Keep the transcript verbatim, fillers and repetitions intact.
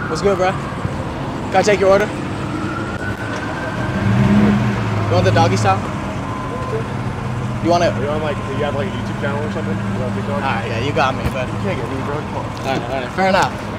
What's good, bro? Can I take your order? You want the doggy style? You want it? Are you on like, do you have like a YouTube channel or something? You on TikTok? Alright, yeah, you got me, but You can't get me, bro. Come on. Alright, alright, fair enough.